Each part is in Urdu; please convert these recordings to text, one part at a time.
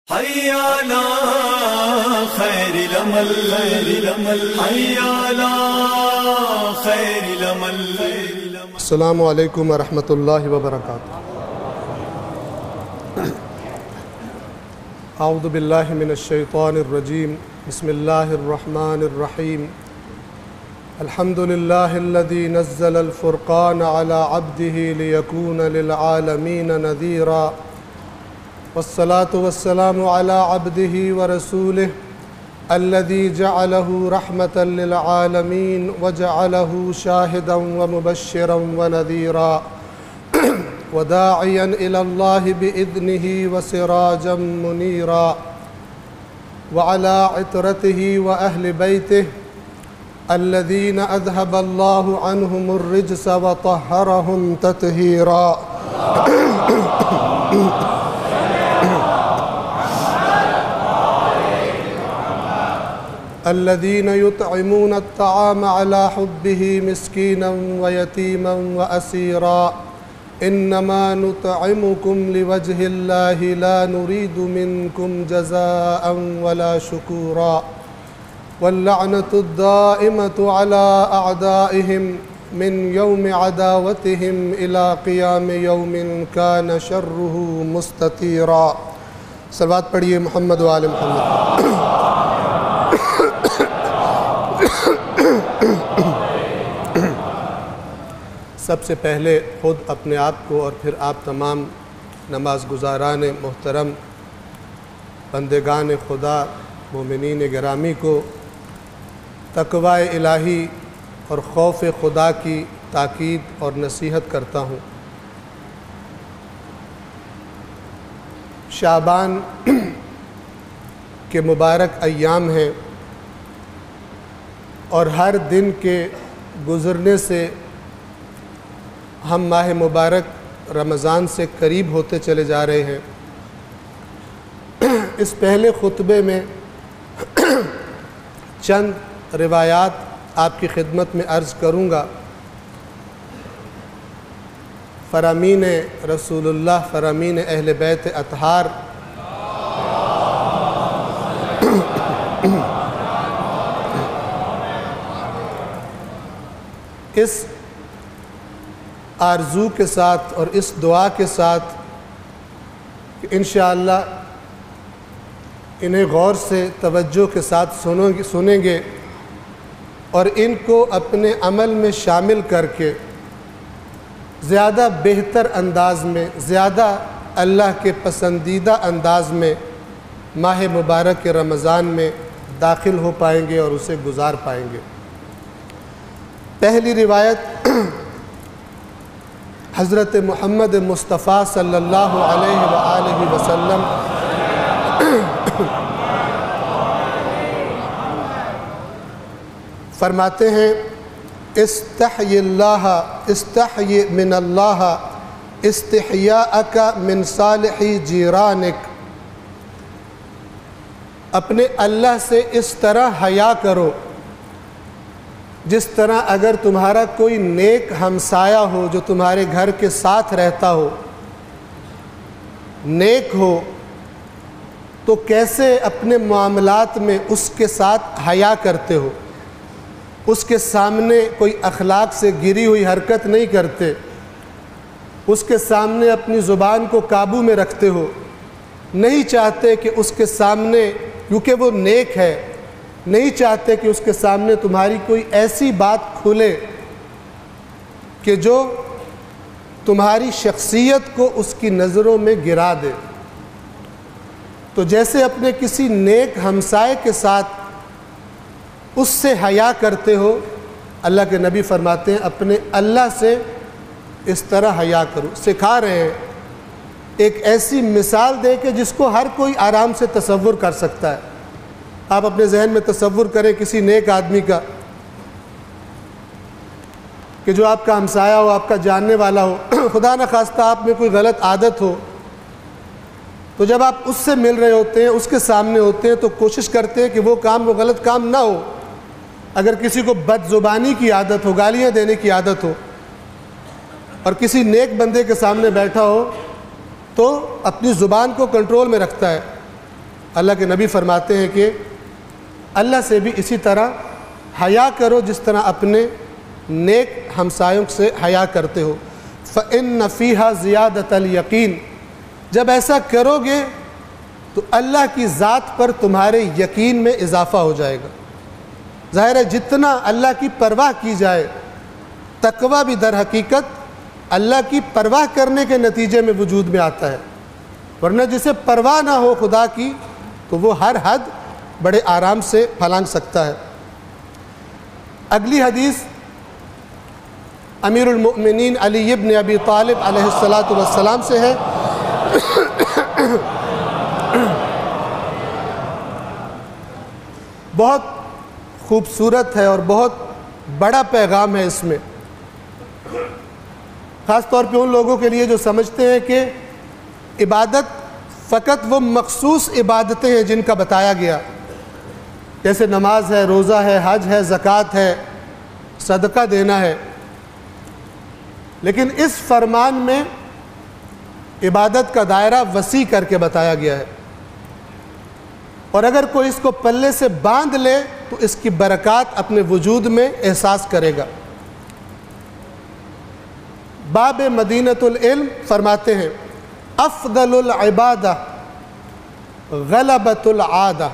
حي على خير العمل حي على خير العمل. السلام علیکم ورحمۃ اللہ وبرکاتہ. اعوذ باللہ من الشیطان الرجیم. بسم اللہ الرحمن الرحیم. الحمد للہ الذی نزل الفرقان على عبده لیکون للعالمین نذیرا والصلاة والسلام على عبده ورسوله الذي جعله رحمة للعالمين وجعله شاهدا ومبشرا ونذيرا وداعيا إلى الله بإذنه وسراجا منيرا وعلى عترته وأهل بيته الذين أذهب الله عنهم الرجس وطهرهم تطهيرا. الذين يطعمون الطعام على حبه مسكينا ويتيما وأسيرا إنما نطعمكم لوجه الله لا نريد منكم جزاء ولا شكورا واللعنة الدائمة على أعدائهم من يوم عداوتهم إلى قيام يوم كان شره مستطيرا. صلوات پڑھیے محمد و آل محمد. سب سے پہلے خود اپنے آپ کو اور پھر آپ تمام نماز گزاران محترم بندگان خدا مومنین گرامی کو تقوی الہی اور خوف خدا کی تاکید اور نصیحت کرتا ہوں. شعبان کے مبارک ایام ہیں اور ہر دن کے گزرنے سے ہم ماہ مبارک رمضان سے قریب ہوتے چلے جا رہے ہیں. اس پہلے خطبے میں چند روایات آپ کی خدمت میں عرض کروں گا. فرامین رسول اللہ، فرامین اہل بیت اطہار اس آرزو کے ساتھ اور اس دعا کے ساتھ کہ انشاءاللہ انہیں غور سے توجہ کے ساتھ سنیں گے اور ان کو اپنے عمل میں شامل کر کے زیادہ بہتر انداز میں، زیادہ اللہ کے پسندیدہ انداز میں ماہ مبارک رمضان میں داخل ہو پائیں گے اور اسے گزار پائیں گے. پہلی روایت حضرت محمد مصطفیٰ صلی اللہ علیہ وآلہ وسلم فرماتے ہیں: استحی اللہ، استحی من اللہ استحیاءک من صالح جیرانک. اپنے اللہ سے اس طرح حیا کرو جس طرح اگر تمہارا کوئی نیک ہمسایہ ہو جو تمہارے گھر کے ساتھ رہتا ہو، نیک ہو، تو کیسے اپنے معاملات میں اس کے ساتھ حیا کرتے ہو، اس کے سامنے کوئی اخلاق سے گری ہوئی حرکت نہیں کرتے، اس کے سامنے اپنی زبان کو قابو میں رکھتے ہو، نہیں چاہتے کہ اس کے سامنے، کیونکہ وہ نیک ہے، نہیں چاہتے کہ اس کے سامنے تمہاری کوئی ایسی بات کھلے کہ جو تمہاری شخصیت کو اس کی نظروں میں گرا دے. تو جیسے اپنے کسی نیک ہمسائے کے ساتھ اس سے حیا کرتے ہو، اللہ کے نبی فرماتے ہیں اپنے اللہ سے اس طرح حیا کرو. سکھا رہے ہیں ایک ایسی مثال دے کہ جس کو ہر کوئی آرام سے تصور کر سکتا ہے. آپ اپنے ذہن میں تصور کریں کسی نیک آدمی کا کہ جو آپ کا ہمسایہ ہو، آپ کا جاننے والا ہو، خدا نہ خواستہ آپ میں کوئی غلط عادت ہو، تو جب آپ اس سے مل رہے ہوتے ہیں، اس کے سامنے ہوتے ہیں، تو کوشش کرتے ہیں کہ وہ غلط کام نہ ہو. اگر کسی کو بد زبانی کی عادت ہو، گالیاں دینے کی عادت ہو، اور کسی نیک بندے کے سامنے بیٹھا ہو تو اپنی زبان کو کنٹرول میں رکھتا ہے اللہ کے نبی فرماتے ہیں کہ اللہ سے بھی اسی طرح حیا کرو جس طرح اپنے نیک ہمسایوں سے حیا کرتے ہو۔ فَإِنَّ فِيهَا زِيَادَةَ الْيَقِينِ، جب ایسا کرو گے تو اللہ کی ذات پر تمہارے یقین میں اضافہ ہو جائے گا۔ ظاہر ہے جتنا اللہ کی پرواہ کی جائے، تقویٰ بھی در حقیقت اللہ کی پرواہ کرنے کے نتیجے میں وجود میں آتا ہے، ورنہ جسے پرواہ نہ ہو خدا کی تو وہ ہر حد بڑے آرام سے پھلانگ سکتا ہے۔ اگلی حدیث امیر المؤمنین علی ابن ابی طالب علیہ السلام سے ہے۔ بہت خوبصورت ہے اور بہت بڑا پیغام ہے اس میں، خاص طور پہ ان لوگوں کے لیے جو سمجھتے ہیں کہ عبادت فقط وہ مخصوص عبادتیں ہیں جن کا بتایا گیا، جیسے نماز ہے، روزہ ہے، حج ہے، زکوٰۃ ہے، صدقہ دینا ہے، لیکن اس فرمان میں عبادت کا دائرہ وسیع کر کے بتایا گیا ہے، اور اگر کوئی اس کو پلے سے باندھ لے تو اس کی برکات اپنے وجود میں احساس کرے گا۔ باب مدینۃ العلم فرماتے ہیں افضل العبادہ غلبۃ العادہ،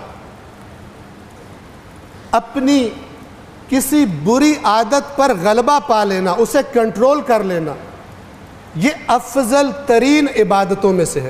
اپنی کسی بری عادت پر غلبہ پا لینا، اسے کنٹرول کر لینا، یہ افضل ترین عبادتوں میں سے ہے۔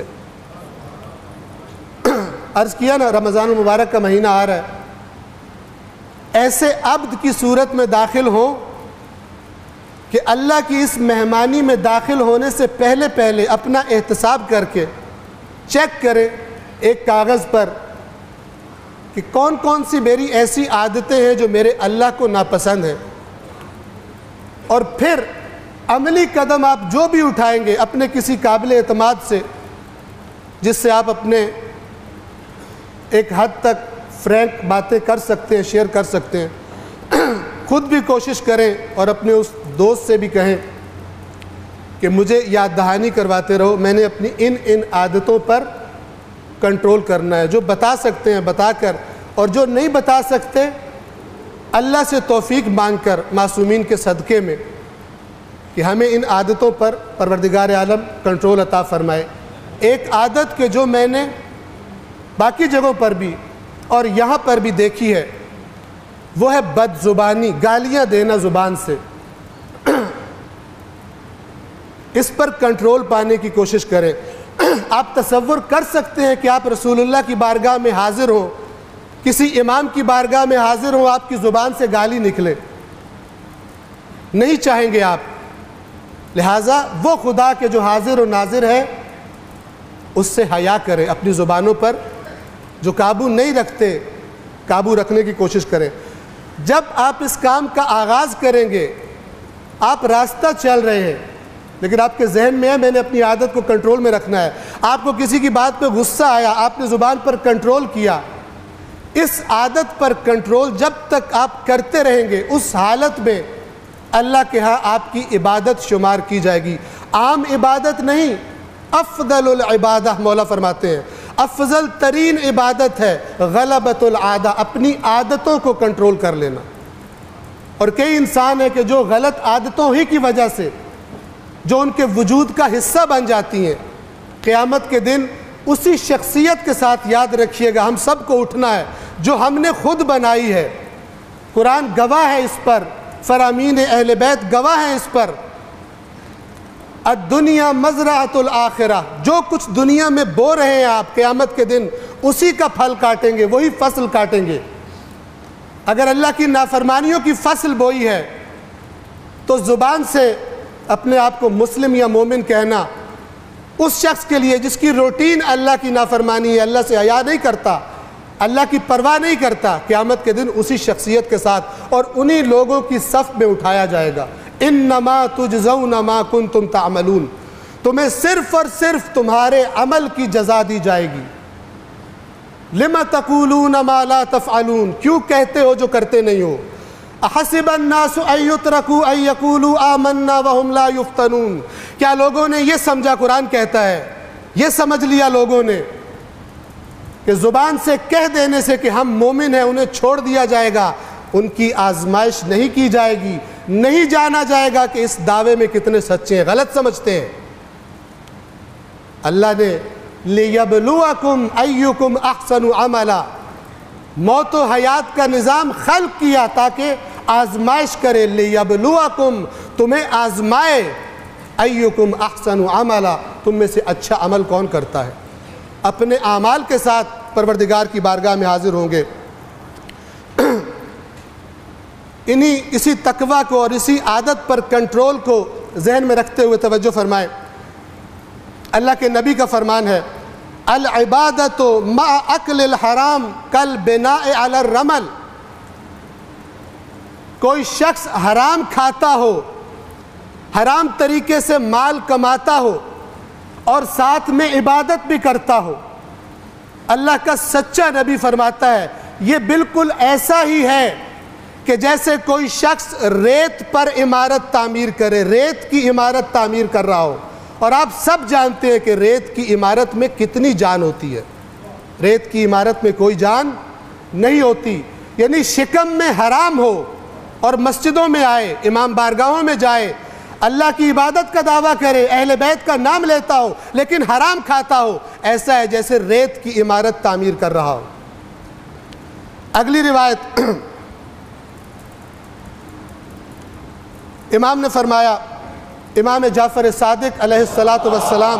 عرض کیا نا رمضان المبارک کا مہینہ آ رہا ہے، ایسے عبد کی صورت میں داخل ہوں کہ اللہ کی اس مہمانی میں داخل ہونے سے پہلے اپنا احتساب کر کے چیک کرے ایک کاغذ پر کہ کون کون سی میری ایسی عادتیں ہیں جو میرے اللہ کو ناپسند ہیں، اور پھر عملی قدم آپ جو بھی اٹھائیں گے اپنے کسی قابل اعتماد سے، جس سے آپ اپنے ایک حد تک فرینک باتیں کر سکتے ہیں، شیئر کر سکتے ہیں، خود بھی کوشش کریں اور اپنے اس دوست سے بھی کہیں کہ مجھے یاد دہانی کرواتے رہو، میں نے اپنی ان عادتوں پر کنٹرول کرنا ہے، جو بتا سکتے ہیں بتا کر، اور جو نہیں بتا سکتے اللہ سے توفیق مانگ کر معصومین کے صدقے میں کہ ہمیں ان عادتوں پر پروردگار عالم کنٹرول عطا فرمائے۔ ایک عادت کہ جو میں نے باقی جگہوں پر بھی اور یہاں پر بھی دیکھی ہے، وہ ہے بد زبانی، گالیاں دینا زبان سے۔ اس پر کنٹرول پانے کی کوشش کریں۔ آپ تصور کر سکتے ہیں کہ آپ رسول اللہ کی بارگاہ میں حاضر ہوں، کسی امام کی بارگاہ میں حاضر ہوں، آپ کی زبان سے گالی نکلے؟ نہیں چاہیں گے آپ۔ لہٰذا وہ خدا کے جو حاضر و ناظر ہے اس سے حیا کریں، اپنی زبانوں پر جو قابو نہیں رکھتے قابو رکھنے کی کوشش کریں۔ جب آپ اس کام کا آغاز کریں گے، آپ راستہ چل رہے ہیں لیکن آپ کے ذہن میں ہے میں نے اپنی عادت کو کنٹرول میں رکھنا ہے، آپ کو کسی کی بات پہ غصہ آیا، آپ نے زبان پر کنٹرول کیا، اس عادت پر کنٹرول جب تک آپ کرتے رہیں گے اس حالت میں اللہ کے ہاں آپ کی عبادت شمار کی جائے گی۔ عام عبادت نہیں، افضل العبادہ مولا فرماتے ہیں، افضل ترین عبادت ہے غلبۃ العادہ، اپنی عادتوں کو کنٹرول کر لینا۔ اور کئی انسان ہیں کہ جو غلط عادتوں ہی کی وجہ سے جو ان کے وجود کا حصہ بن جاتی ہیں، قیامت کے دن اسی شخصیت کے ساتھ یاد رکھیے گا ہم سب کو اٹھنا ہے جو ہم نے خود بنائی ہے۔ قرآن گواہ ہے اس پر، فرامین اہل بیت گواہ ہیں اس پر۔ الدنیا مزرعۃ الآخرہ، جو کچھ دنیا میں بو رہے ہیں آپ قیامت کے دن اسی کا پھل کاٹیں گے، وہی فصل کاٹیں گے۔ اگر اللہ کی نافرمانیوں کی فصل بوئی ہے تو زبان سے اپنے آپ کو مسلم یا مومن کہنا اس شخص کے لیے جس کی روٹین اللہ کی نافرمانی ہے، اللہ سے حیا نہیں کرتا، اللہ کی پرواہ نہیں کرتا، قیامت کے دن اسی شخصیت کے ساتھ اور انہی لوگوں کی صف میں اٹھایا جائے گا۔ انما تجزون ما کنتم تعملون، تمہیں صرف اور صرف تمہارے عمل کی جزا دی جائے گی۔ لما تقولون ما لا تفعلون، کیوں کہتے ہو جو کرتے نہیں ہو۔ احسب الناس ان یترکوا ان یقولوا آمنا وهم لا یفتنون، کیا لوگوں نے یہ سمجھا، قرآن کہتا ہے یہ سمجھ لیا لوگوں نے کہ زبان سے کہہ دینے سے کہ ہم مومن ہیں انہیں چھوڑ دیا جائے گا، ان کی آزمائش نہیں کی جائے گی، نہیں جانا جائے گا کہ اس دعوے میں کتنے سچے ہیں، غلط سمجھتے ہیں۔ اللہ نے لِيَبْلُوَكُمْ أَيُّكُمْ أَحْسَنُ عَمَلًا، موت و حیات کا نظام خلق کیا تاکہ آزمائش کرے، لِيَبْلُوَكُمْ، تمہیں آزمائے، أَيُّكُمْ أَحْسَنُ عَمَلًا، تم میں سے اچھا عمل کون کرتا ہے۔ اپنے اعمال کے ساتھ پروردگار کی بارگاہ میں حاضر ہوں گے۔ اسی تقوی کو اور اسی عادت پر کنٹرول کو ذہن میں رکھتے ہوئے توجہ فرمائیں، اللہ کے نبی کا فرمان ہے العبادت مع اکل الحرام کالبناء علی الرمل، کوئی شخص حرام کھاتا ہو، حرام طریقے سے مال کماتا ہو اور ساتھ میں عبادت بھی کرتا ہو، اللہ کا سچا نبی فرماتا ہے یہ بالکل ایسا ہی ہے کہ جیسے کوئی شخص ریت پر عمارت تعمیر کرے، ریت کی عمارت تعمیر کر رہا ہو، اور آپ سب جانتے ہیں کہ ریت کی عمارت میں کتنی جان ہوتی ہے، ریت کی عمارت میں کوئی جان نہیں ہوتی، یعنی شکم میں حرام ہو اور مسجدوں میں آئے، امام بارگاہوں میں جائے، اللہ کی عبادت کا دعویٰ کرے، اہل بیت کا نام لیتا ہو لیکن حرام کھاتا ہو، ایسا ہے جیسے ریت کی عمارت تعمیر کر رہا ہو۔ اگلی روایت، امام نے فرمایا، امام جعفر صادق علیہ السلام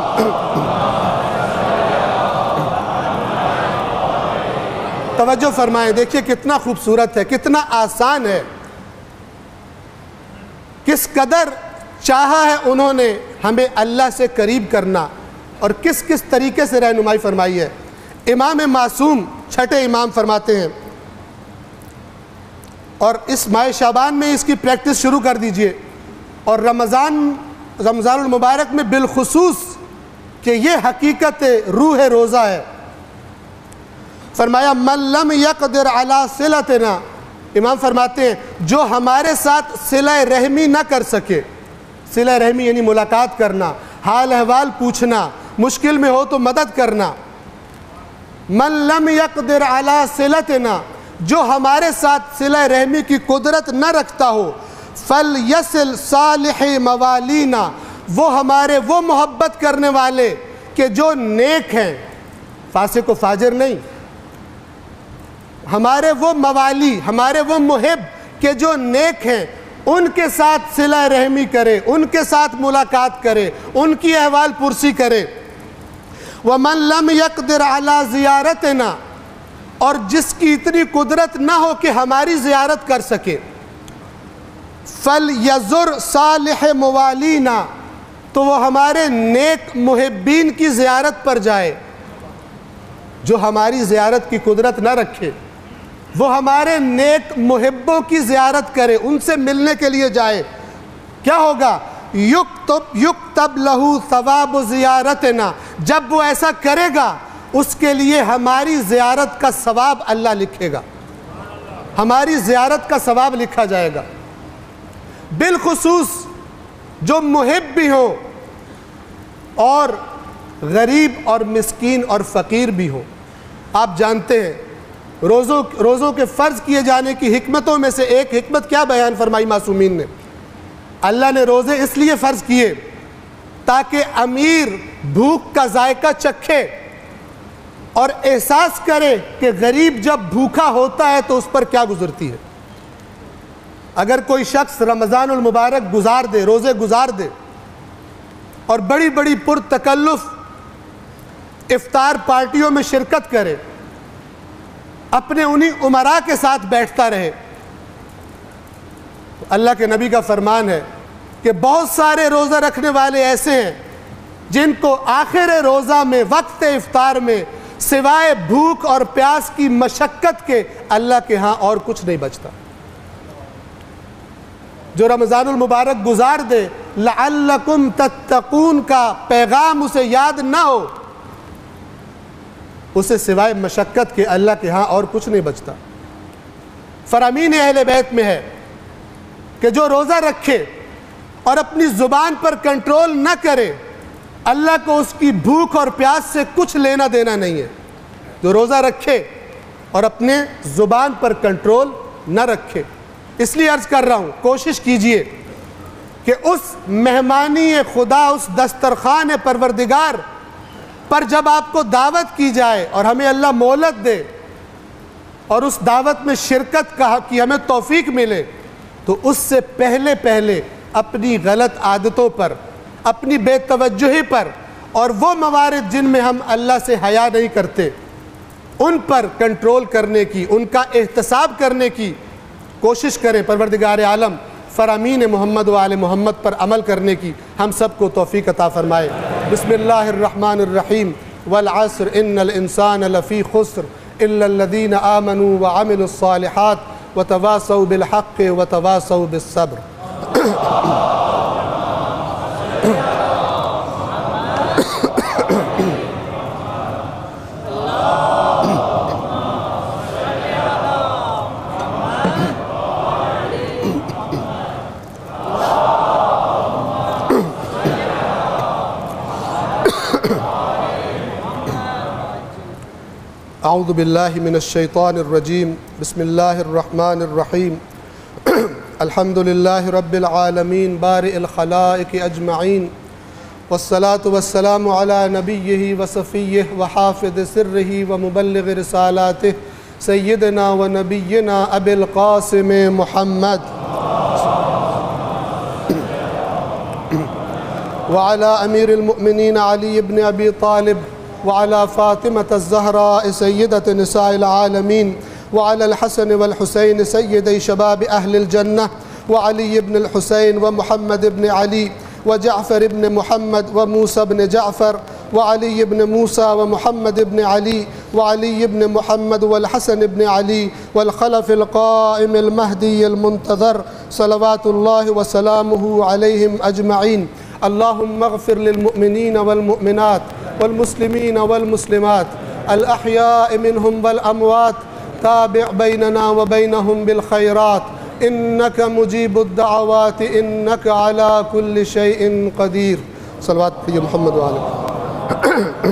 توجہ فرمائیں، دیکھیے کتنا خوبصورت ہے، کتنا آسان ہے، کس قدر چاہا ہے انہوں نے ہمیں اللہ سے قریب کرنا اور کس کس طریقے سے رہنمائی فرمائی ہے۔ امام معصوم چھٹے امام فرماتے ہیں، اور اس ماہ شعبان میں اس کی پریکٹس شروع کر دیجئے، اور رمضان المبارک میں بالخصوص کہ یہ حقیقت روح روزہ ہے۔ فرمایا من لم یقدر علی صلتنا، امام فرماتے ہیں جو ہمارے ساتھ صلہ رحمی نہ کر سکے، صلہ رحمی یعنی ملاقات کرنا، حال احوال پوچھنا، مشکل میں ہو تو مدد کرنا، من لم یقدر علی صلتنا، جو ہمارے ساتھ صلہ رحمی کی قدرت نہ رکھتا ہو، فَلْيَصِلْ صَالِحِ مَوَالِينَا، وہ ہمارے وہ محبت کرنے والے کہ جو نیک ہیں، فاسق و فاجر نہیں، ہمارے وہ موالی، ہمارے وہ محب کہ جو نیک ہیں، ان کے ساتھ صلہ رحمی کرے، ان کے ساتھ ملاقات کرے، ان کی احوال پرسی کرے۔ وَمَنْ لَمْ يَقْدِرْ عَلَى زِيَارَتِنَا، اور جس کی اتنی قدرت نہ ہو کہ ہماری زیارت کر سکے، فَلْيَزُرْ صَالِحِ مَوَالِينَا، تو وہ ہمارے نیک محبین کی زیارت پر جائے۔ جو ہماری زیارت کی قدرت نہ رکھے وہ ہمارے نیک محبوں کی زیارت کرے، ان سے ملنے کے لیے جائے، کیا ہوگا؟ یکتب لہو ثواب زیارتنا، جب وہ ایسا کرے گا اس کے لیے ہماری زیارت کا ثواب اللہ لکھے گا، ہماری زیارت کا ثواب لکھا جائے گا۔ بالخصوص جو محب بھی ہوں اور غریب اور مسکین اور فقیر بھی ہوں۔ آپ جانتے ہیں روزوں کے فرض کیے جانے کی حکمتوں میں سے ایک حکمت کیا بیان فرمائی معصومین نے؟ اللہ نے روزے اس لیے فرض کیے تاکہ امیر بھوک کا ذائقہ چکھے اور احساس کرے کہ غریب جب بھوکا ہوتا ہے تو اس پر کیا گزرتی ہے۔ اگر کوئی شخص رمضان المبارک گزار دے، روزے گزار دے، اور بڑی بڑی پرتکلف افطار پارٹیوں میں شرکت کرے، اپنے انہی امراء کے ساتھ بیٹھتا رہے، اللہ کے نبی کا فرمان ہے کہ بہت سارے روزہ رکھنے والے ایسے ہیں جن کو آخر روزہ میں، وقت افطار میں، سوائے بھوک اور پیاس کی مشقت کے اللہ کے ہاں اور کچھ نہیں بچتا۔ جو رمضان المبارک گزار دے، لعلکم تتقون کا پیغام اسے یاد نہ ہو، اسے سوائے مشقت کے اللہ کے ہاں اور کچھ نہیں بچتا۔ فرامین اہل بیت میں ہے کہ جو روزہ رکھے اور اپنی زبان پر کنٹرول نہ کرے، اللہ کو اس کی بھوک اور پیاس سے کچھ لینا دینا نہیں ہے۔ جو روزہ رکھے اور اپنے زبان پر کنٹرول نہ رکھے۔ اس لیے عرض کر رہا ہوں، کوشش کیجئے کہ اس مہمانی خدا، اس دسترخوان پروردگار پر جب آپ کو دعوت کی جائے اور ہمیں اللہ مہلت دے اور اس دعوت میں شرکت کی ہمیں توفیق ملے، تو اس سے پہلے اپنی غلط عادتوں پر، اپنی بے توجہی پر اور وہ موارد جن میں ہم اللہ سے حیا نہیں کرتے، ان پر کنٹرول کرنے کی، ان کا احتساب کرنے کی کوشش کریں۔ پروردگار عالم فرامین محمد و آل محمد پر عمل کرنے کی ہم سب کو توفیق عطا فرمائے۔ بسم اللہ الرحمن الرحیم۔ والعصر ان الانسان لفی خسر الا الذین آمنوا وعملوا الصالحات وتواصوا بالحق وتواصوا بالصبر۔ اعوذ باللہ من الشیطان الرجیم۔ بسم اللہ الرحمن الرحیم۔ الحمد للہ رب العالمین بارئ الخلائق اجمعین، والصلاة والسلام علی نبیہ وصفیہ وحافظ سرہ ومبلغ رسالاتہ سیدنا و نبینا ابی القاسم محمد وعلی امیر المؤمنین علی بن ابی طالب وعلى فاطمة الزهراء سيدة نساء العالمين وعلى الحسن والحسين سيدي شباب أهل الجنة وعلي بن الحسين ومحمد بن علي وجعفر بن محمد وموسى بن جعفر وعلي بن موسى ومحمد بن علي وعلي بن محمد والحسن بن علي والخلف القائم المهدي المنتظر صلوات الله وسلامه عليهم أجمعين۔ اللهم اغفر للمؤمنين والمؤمنات والمسلمين والمسلمات الأحياء منهم والأموات، تابع بيننا وبينهم بالخيرات، إنك مجيب الدعوات، إنك على كل شيء قدير۔ صلوات محمد وعلى۔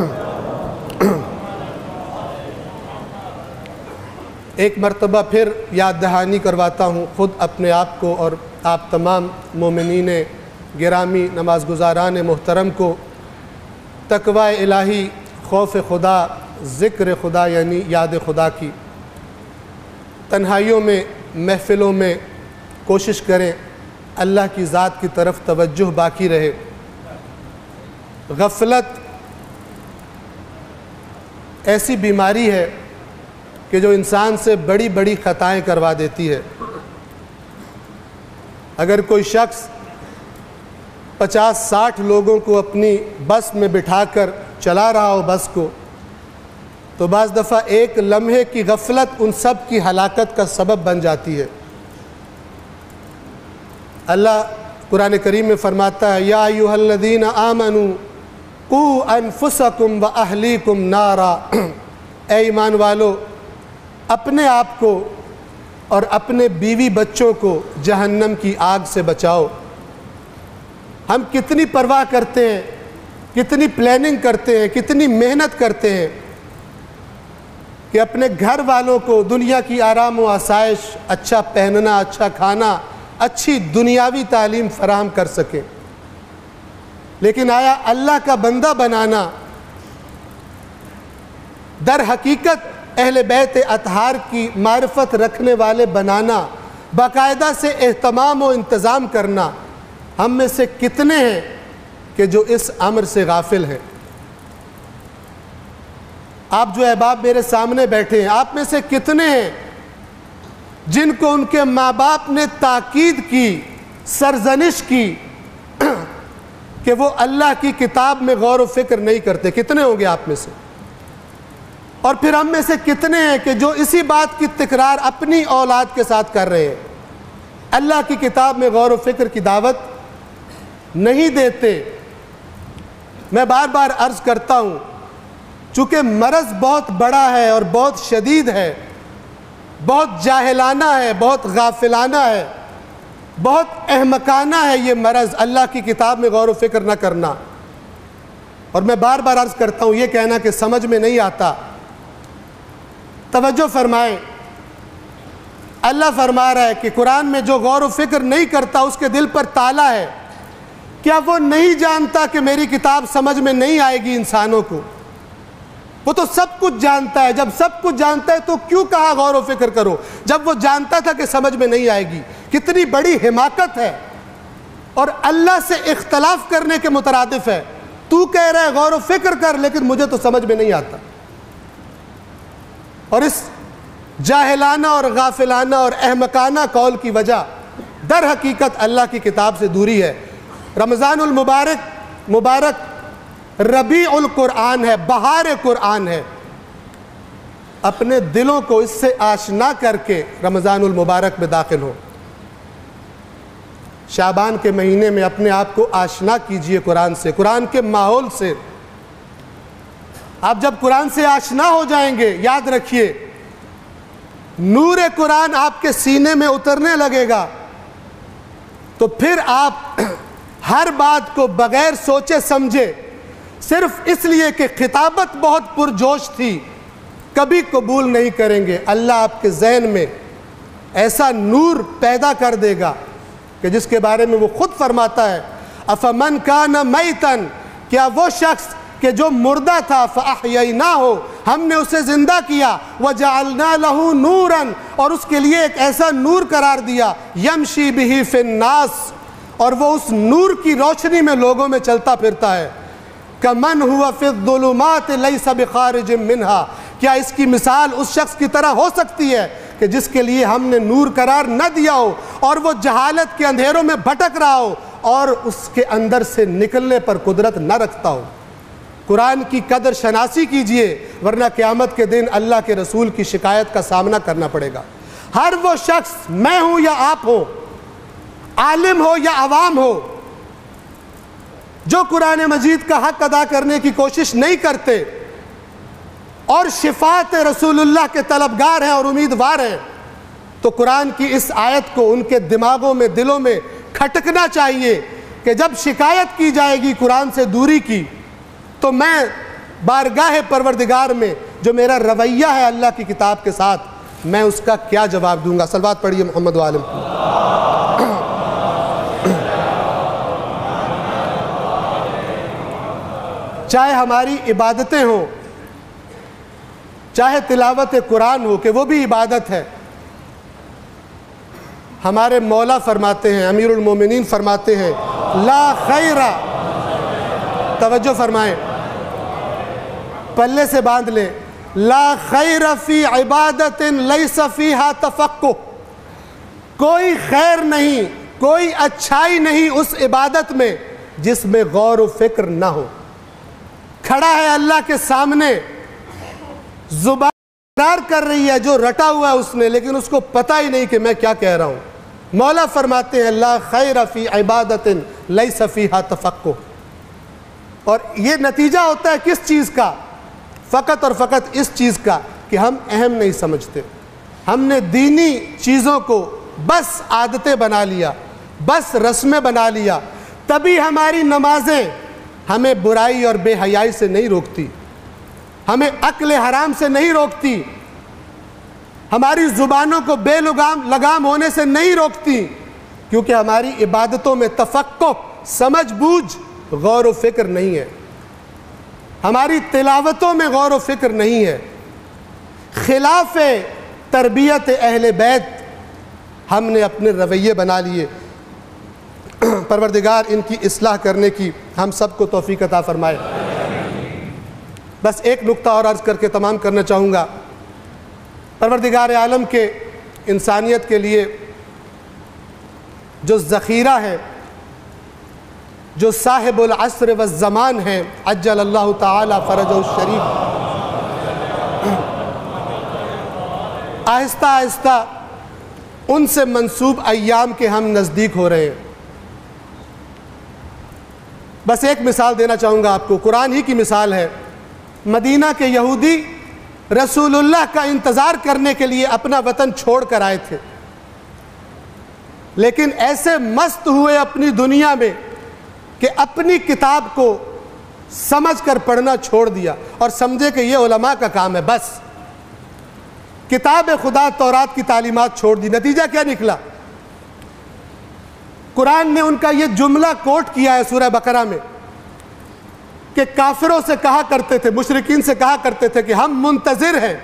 ایک مرتبہ پھر یاد دہانی کرواتا ہوں خود اپنے آپ کو اور آپ تمام مومنین گرامی نماز گزاران محترم کو، تقوی الہی، خوف خدا، ذکر خدا یعنی یاد خدا کی تنہائیوں میں، محفلوں میں کوشش کریں اللہ کی ذات کی طرف توجہ باقی رہے۔ غفلت ایسی بیماری ہے کہ جو انسان سے بڑی بڑی خطائیں کروا دیتی ہے۔ اگر کوئی شخص 50-60 لوگوں کو اپنی بس میں بٹھا کر چلا رہا ہو بس کو، تو بعض دفعہ ایک لمحے کی غفلت ان سب کی ہلاکت کا سبب بن جاتی ہے۔ اللہ قرآن کریم میں فرماتا ہے، یا ایھا الذین آمنوا قوا انفسکم واہلیکم نارا، اے ایمان والو اپنے آپ کو اور اپنے بیوی بچوں کو جہنم کی آگ سے بچاؤ۔ ہم کتنی پرواہ کرتے ہیں، کتنی پلاننگ کرتے ہیں، کتنی محنت کرتے ہیں کہ اپنے گھر والوں کو دنیا کی آرام و آسائش، اچھا پہننا، اچھا کھانا، اچھی دنیاوی تعلیم فراہم کر سکیں۔ لیکن آیا اللہ کا بندہ بنانا، در حقیقت اہل بیت اطہار کی معرفت رکھنے والے بنانا، باقاعدہ سے اہتمام و انتظام کرنا، ہم میں سے کتنے ہیں کہ جو اس امر سے غافل ہیں؟ آپ جو احباب میرے سامنے بیٹھے ہیں، آپ میں سے کتنے ہیں جن کو ان کے ماں باپ نے تاکید کی، سرزنش کی کہ وہ اللہ کی کتاب میں غور و فکر نہیں کرتے؟ کتنے ہوں گے آپ میں سے؟ اور پھر ہم میں سے کتنے ہیں کہ جو اسی بات کی تکرار اپنی اولاد کے ساتھ کر رہے ہیں، اللہ کی کتاب میں غور و فکر کی دعوت نہیں دیتے؟ میں بار بار عرض کرتا ہوں، چونکہ مرض بہت بڑا ہے اور بہت شدید ہے، بہت جاہلانہ ہے، بہت غافلانہ ہے، بہت احمقانہ ہے یہ مرض، اللہ کی کتاب میں غور و فکر نہ کرنا۔ اور میں بار بار عرض کرتا ہوں، یہ کہنا کہ سمجھ میں نہیں آتا، توجہ فرمائیں، اللہ فرما رہا ہے کہ قرآن میں جو غور و فکر نہیں کرتا اس کے دل پر تالا ہے۔ کیا وہ نہیں جانتا کہ میری کتاب سمجھ میں نہیں آئے گی انسانوں کو؟ وہ تو سب کچھ جانتا ہے۔ جب سب کچھ جانتا ہے تو کیوں کہا غور و فکر کرو، جب وہ جانتا تھا کہ سمجھ میں نہیں آئے گی؟ کتنی بڑی حماقت ہے، اور اللہ سے اختلاف کرنے کے مترادف ہے۔ تو کہہ رہا ہے غور و فکر کر، لیکن مجھے تو سمجھ میں نہیں آتا۔ اور اس جاہلانہ اور غافلانہ اور احمقانہ قول کی وجہ در حقیقت اللہ کی کتاب سے دوری ہے۔ رمضان مبارک ربیع القرآن ہے، بہار قرآن ہے۔ اپنے دلوں کو اس سے آشنا کر کے رمضان المبارک میں داخل ہو۔ شعبان کے مہینے میں اپنے آپ کو آشنا کیجئے قرآن سے، قرآن کے ماحول سے۔ آپ جب قرآن سے آشنا ہو جائیں گے، یاد رکھیے نور قرآن آپ کے سینے میں اترنے لگے گا، تو پھر آپ ہر بات کو بغیر سوچے سمجھے، صرف اس لیے کہ خطابت بہت پرجوش تھی، کبھی قبول نہیں کریں گے۔ اللہ آپ کے ذہن میں ایسا نور پیدا کر دے گا کہ جس کے بارے میں وہ خود فرماتا ہے، افمن کان میتن، کیا وہ شخص کہ جو مردہ تھا فاحییناہ، ہم نے اسے زندہ کیا، وجعلنا لہ نورا، اور اس کے لیے ایک ایسا نور قرار دیا، یمشی بہ فی الناس، اور وہ اس نور کی روشنی میں لوگوں میں چلتا پھرتا ہے، کمن ہوا فی الظلمات لیس بخارج منہا، کیا اس کی مثال اس شخص کی طرح ہو سکتی ہے کہ جس کے لیے ہم نے نور قرار نہ دیا ہو اور وہ جہالت کے اندھیروں میں بھٹک رہا ہو اور اس کے اندر سے نکلنے پر قدرت نہ رکھتا ہو؟ قرآن کی قدر شناسی کیجئے، ورنہ قیامت کے دن اللہ کے رسول کی شکایت کا سامنا کرنا پڑے گا۔ ہر وہ شخص، میں ہوں یا آپ ہوں، عالم ہو یا عوام ہو، جو قرآن مجید کا حق ادا کرنے کی کوشش نہیں کرتے اور شفاعت رسول اللہ کے طلبگار ہیں اور امیدوار ہیں، تو قرآن کی اس آیت کو ان کے دماغوں میں، دلوں میں کھٹکنا چاہیے کہ جب شکایت کی جائے گی قرآن سے دوری کی، تو میں بارگاہ پروردگار میں جو میرا رویہ ہے اللہ کی کتاب کے ساتھ، میں اس کا کیا جواب دوں گا؟ صلوات پڑھیے محمد وآلہ محمد۔ چاہے ہماری عبادتیں ہوں، چاہے تلاوت قرآن ہو کہ وہ بھی عبادت ہے، ہمارے مولا فرماتے ہیں، امیر المومنین فرماتے ہیں، لا خیر، توجہ فرمائیں، پلے سے باندھ لیں، لا خیر فی عبادت لیس فیہا تفقہ، کوئی خیر نہیں، کوئی اچھائی نہیں اس عبادت میں جس میں غور و فکر نہ ہو۔ کھڑا ہے اللہ کے سامنے، زبان اقرار کر رہی ہے جو رٹا ہوا ہے اس نے، لیکن اس کو پتہ ہی نہیں کہ میں کیا کہہ رہا ہوں۔ مولا فرماتے ہیں لا خیر فی عبادت لیس فیہا تفقہ، اور یہ نتیجہ ہوتا ہے کس چیز کا؟ فقط اور فقط اس چیز کا کہ ہم اہم نہیں سمجھتے، ہم نے دینی چیزوں کو بس عادتیں بنا لیا، بس رسمیں بنا لیا۔ تبھی ہماری نمازیں ہمیں برائی اور بے حیائی سے نہیں روکتی، ہمیں عقل حرام سے نہیں روکتی، ہماری زبانوں کو بے لگام ہونے سے نہیں روکتی، کیونکہ ہماری عبادتوں میں تفقہ، سمجھ بوجھ، غور و فکر نہیں ہے، ہماری تلاوتوں میں غور و فکر نہیں ہے۔ خلاف تربیت اہل بیت ہم نے اپنے رویے بنا لیے۔ پروردگار ان کی اصلاح کرنے کی ہم سب کو توفیق عطا فرمائے۔ بس ایک نقطہ اور عرض کر کے تمام کرنا چاہوں گا۔ پروردگار عالم کے انسانیت کے لیے جو ذخیرہ ہے، جو صاحب العصر والزمان ہیں، عجل اللہ تعالی فرجہ الشریف، آہستہ آہستہ ان سے منسوب ایام کے ہم نزدیک ہو رہے ہیں۔ بس ایک مثال دینا چاہوں گا آپ کو، قرآن ہی کی مثال ہے۔ مدینہ کے یہودی رسول اللہ کا انتظار کرنے کے لیے اپنا وطن چھوڑ کر آئے تھے، لیکن ایسے مست ہوئے اپنی دنیا میں کہ اپنی کتاب کو سمجھ کر پڑھنا چھوڑ دیا اور سمجھے کہ یہ علماء کا کام ہے۔ بس کتاب خدا تورات کی تعلیمات چھوڑ دی. نتیجہ کیا نکلا؟ قرآن نے ان کا یہ جملہ کوٹ کیا ہے سورہ بقرہ میں کہ کافروں سے کہا کرتے تھے, مشرکین سے کہا کرتے تھے کہ ہم منتظر ہیں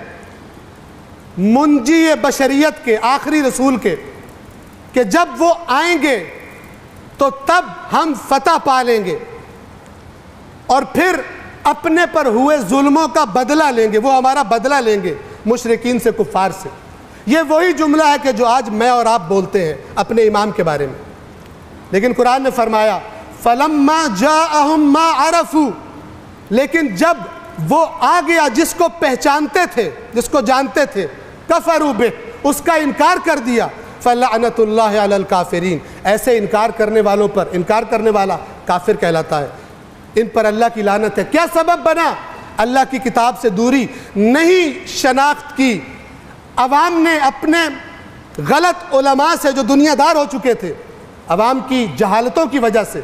منجی بشریت کے, آخری رسول کے, کہ جب وہ آئیں گے تو تب ہم فتح پا لیں گے اور پھر اپنے پر ہوئے ظلموں کا بدلہ لیں گے, وہ ہمارا بدلہ لیں گے مشرکین سے, کفار سے. یہ وہی جملہ ہے کہ جو آج میں اور آپ بولتے ہیں اپنے امام کے بارے میں. لیکن قرآن نے فرمایا فَلَمَّا جَاءَهُمْ مَا عَرَفُوا, لیکن جب وہ آ گیا جس کو پہچانتے تھے, جس کو جانتے تھے, کفروا بہ, اس کا انکار کر دیا, فَلَعْنَةُ اللَّهِ عَلَى الْكَافِرِينَ, ایسے انکار کرنے والوں پر, انکار کرنے والا کافر کہلاتا ہے, ان پر اللہ کی لعنت ہے. کیا سبب بنا؟ اللہ کی کتاب سے دوری, نہیں شناخت کی. عوام نے اپنے غلط علماء سے جو دنیا دار ہو چکے تھے, عوام کی جہالتوں کی وجہ سے,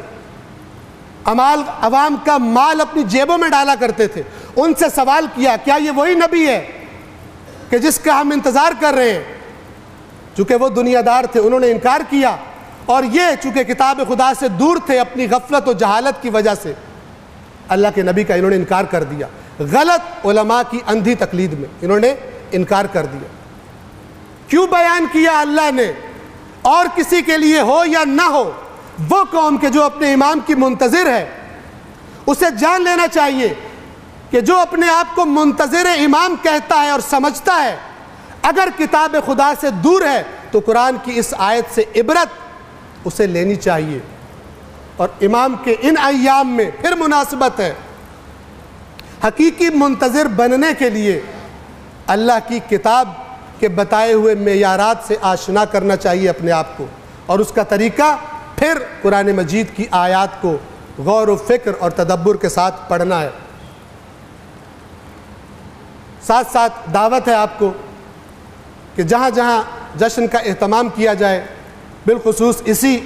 عوام کا مال اپنی جیبوں میں ڈالا کرتے تھے, ان سے سوال کیا کیا یہ وہی نبی ہے کہ جس کا ہم انتظار کر رہے ہیں؟ چونکہ وہ دنیا دار تھے, انہوں نے انکار کیا, اور یہ چونکہ کتاب خدا سے دور تھے اپنی غفلت و جہالت کی وجہ سے, اللہ کے نبی کا انہوں نے انکار کر دیا. غلط علماء کی اندھی تقلید میں انہوں نے انکار کر دیا. کیوں بیان کیا اللہ نے؟ اور کسی کے لیے ہو یا نہ ہو, وہ قوم کے جو اپنے امام کی منتظر ہے اسے جان لینا چاہیے کہ جو اپنے آپ کو منتظر امام کہتا ہے اور سمجھتا ہے, اگر کتاب خدا سے دور ہے تو قرآن کی اس آیت سے عبرت اسے لینی چاہیے. اور امام کے ان ایام میں پھر مناسبت ہے, حقیقی منتظر بننے کے لیے اللہ کی کتاب کے بتائے ہوئے معیارات سے آشنا کرنا چاہیے اپنے آپ کو, اور اس کا طریقہ پھر قرآن مجید کی آیات کو غور و فکر اور تدبر کے ساتھ پڑھنا ہے. ساتھ ساتھ دعوت ہے آپ کو کہ جہاں جہاں جشن کا اہتمام کیا جائے, بالخصوص اسی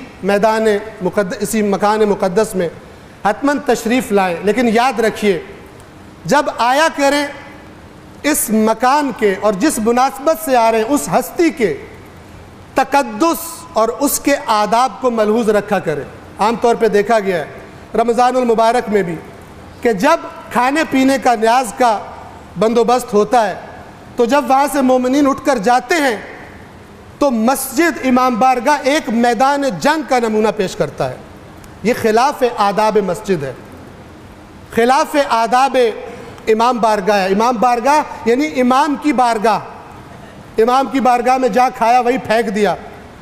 اسی مکان مقدس میں حتماً تشریف لائیں. لیکن یاد رکھیے, جب آیا کریں اس مکان کے اور جس مناسبت سے آ رہے ہیں اس ہستی کے تقدس اور اس کے آداب کو ملحوظ رکھا کریں. عام طور پہ دیکھا گیا ہے رمضان المبارک میں بھی کہ جب کھانے پینے کا نیاز کا بندوبست ہوتا ہے تو جب وہاں سے مومنین اٹھ کر جاتے ہیں تو مسجد امام بارگاہ ایک میدان جنگ کا نمونہ پیش کرتا ہے. یہ خلاف آداب مسجد ہے, خلاف آداب امام بارگاہ ہے. امام بارگاہ یعنی امام کی بارگاہ, امام کی بارگاہ میں جا کھایا وہی پھینک دیا,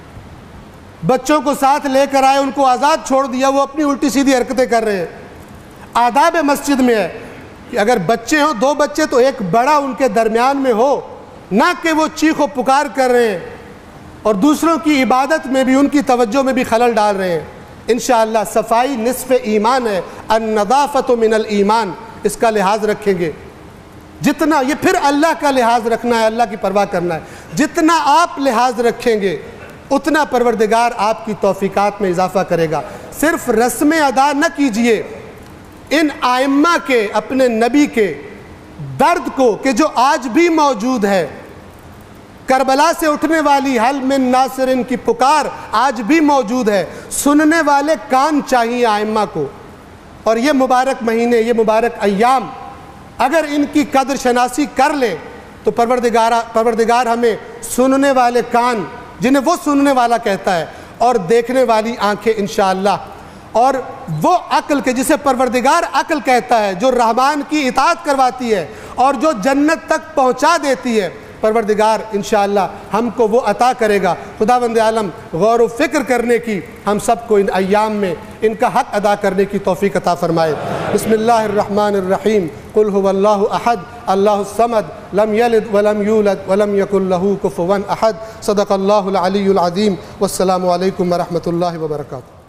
بچوں کو ساتھ لے کر آئے ان کو آزاد چھوڑ دیا, وہ اپنی الٹی سیدھی حرکتیں کر رہے ہیں. آداب مسجد میں ہے کہ اگر بچے ہوں, دو بچے تو ایک بڑا ان کے درمیان میں ہو, نہ کہ وہ چیخ و پکار کر رہے ہیں اور دوسروں کی عبادت میں بھی ان کی توجہ میں بھی خلل ڈال رہے ہیں. انشاءاللہ صفائی نصف ایمان ہے, النظافت من الایمان, اس کا لحاظ رکھیں گے. جتنا یہ پھر اللہ کا لحاظ رکھنا ہے, اللہ کی پرواہ کرنا ہے. جتنا آپ لحاظ رکھیں گے اتنا پروردگار آپ کی توفیقات میں اضافہ کرے گا. صرف رسم ادا نہ کیجئے ان آئمہ کے, اپنے نبی کے درد کو کہ جو آج بھی موجود ہے. کربلا سے اٹھنے والی حل من ناصرن کی پکار آج بھی موجود ہے. سننے والے کان چاہیے آئمہ کو. اور یہ مبارک مہینے, یہ مبارک ایام اگر ان کی قدر شناسی کر لیں تو پروردگار ہمیں سننے والے کان, جنہیں وہ سننے والا کہتا ہے, اور دیکھنے والی آنکھیں انشاءاللہ, اور وہ عقل کے جسے پروردگار عقل کہتا ہے, جو رحمان کی اطاعت کرواتی ہے اور جو جنت تک پہنچا دیتی ہے, پروردگار انشاءاللہ ہم کو وہ عطا کرے گا. خداوند عالم غور و فکر کرنے کی ہم سب کو ان ایام میں ان کا حق ادا کرنے کی توفیق عطا فرمائے. بسم اللہ الرحمن الرحیم. قل هو اللہ احد اللہ الصمد لم یلد ولم یولد ولم یکن له کفوا احد. صدق اللہ العلی العظیم. والسلام علیکم ورحمۃ اللہ وبرکاتہ.